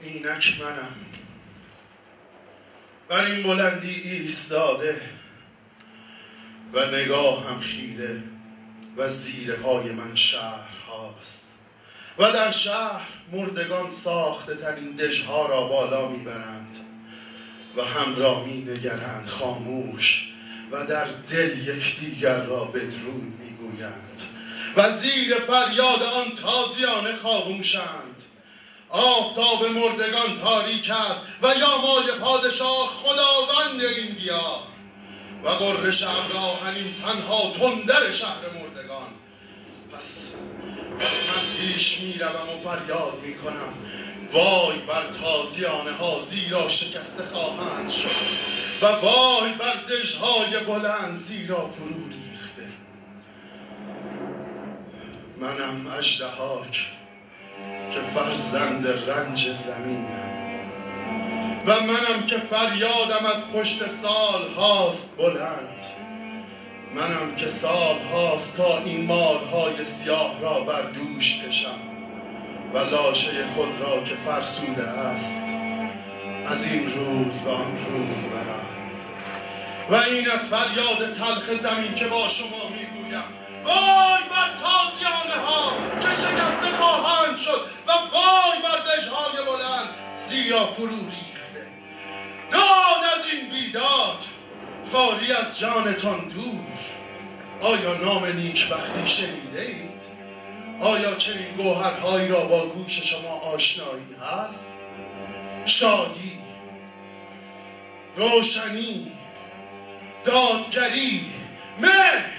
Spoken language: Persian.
اینک منم بر این بلندی ایستاده و نگاهم خیره و زیر پای من شهر هاست و در شهر مردگان ساخته ترین دژها را بالا میبرند و هم را مینگرند خاموش و در دل یکدیگر را بدرود میگویند و زیر فریاد آن تازیانه خاموشند. آفتاب مردگان تاریک است و یامای پادشاه خداوند این دیار و غرش ابراهیم تنها تندر شهر مردگان. پس من پیش میروم و فریاد میکنم وای بر تازیانه ها زیرا شکسته خواهند شد و وای بر دژهای بلند زیرا فرو ریخته. منم اژدهاک که فرزند رنج زمینم و منم که فریادم از پشت سال هاست بلند. منم که سال هاست تا این مارهای سیاه را بر دوش کشم و لاشه خود را که فرسوده است از این روز به آن روز برم. و این از فریاد تلخ زمین که با شما میگویم وای بر تازیانه ها که شکسته خواهند شد و وای بر دژهای بلند زیرا فرو ریخته. داد از این بیداد خالی از جانتان دور. آیا نام نیکبختی شنیده اید؟ آیا چنین گوهرهایی را با گوش شما آشنایی هست؟ شادی، روشنی، دادگری، مهر